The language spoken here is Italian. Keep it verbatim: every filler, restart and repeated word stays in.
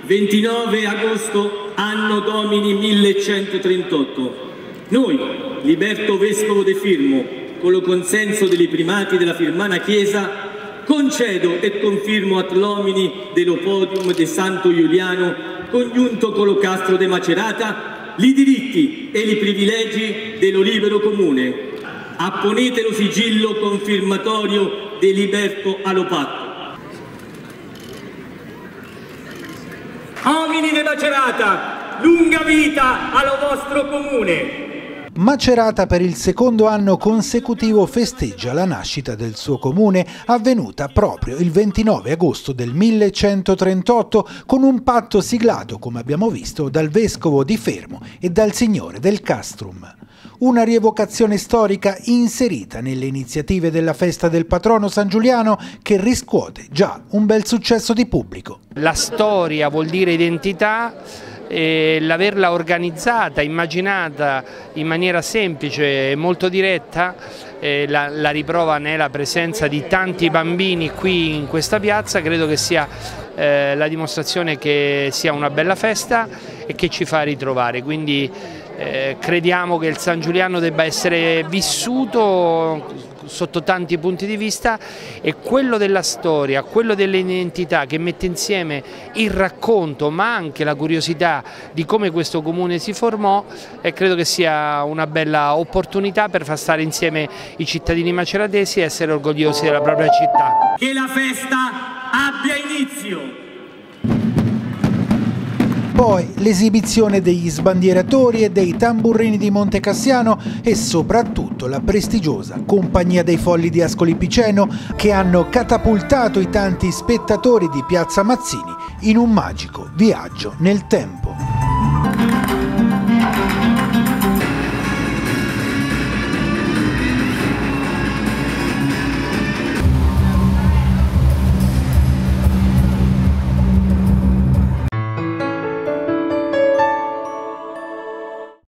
ventinove agosto, anno domini millecentotrentotto. Noi, liberto vescovo de Firmo, con lo consenso dei primati della firmana Chiesa, concedo e confirmo at l'omini dell'opodium de Santo Giuliano, congiunto con lo castro de Macerata, li diritti e li privilegi dello libero comune. Apponete lo sigillo confirmatorio de liberto allo patto. Omini de Macerata, lunga vita allo vostro comune! Macerata per il secondo anno consecutivo festeggia la nascita del suo comune, avvenuta proprio il ventinove agosto del millecentotrentotto con un patto siglato, come abbiamo visto, dal vescovo di Fermo e dal signore del castrum. Una rievocazione storica inserita nelle iniziative della festa del patrono San Giuliano che riscuote già un bel successo di pubblico. La storia vuol dire identità. E l'averla organizzata, immaginata in maniera semplice e molto diretta, eh, la, la riprova nella presenza di tanti bambini qui in questa piazza, credo che sia eh, la dimostrazione che sia una bella festa e che ci fa ritrovare. Quindi eh, crediamo che il San Giuliano debba essere vissuto sotto tanti punti di vista, e quello della storia, quello delle identità che mette insieme il racconto ma anche la curiosità di come questo comune si formò, e credo che sia una bella opportunità per far stare insieme i cittadini maceratesi e essere orgogliosi della propria città. Che la festa abbia inizio! Poi l'esibizione degli sbandieratori e dei tamburrini di Montecassiano e soprattutto la prestigiosa Compagnia dei Folli di Ascoli Piceno, che hanno catapultato i tanti spettatori di Piazza Mazzini in un magico viaggio nel tempo.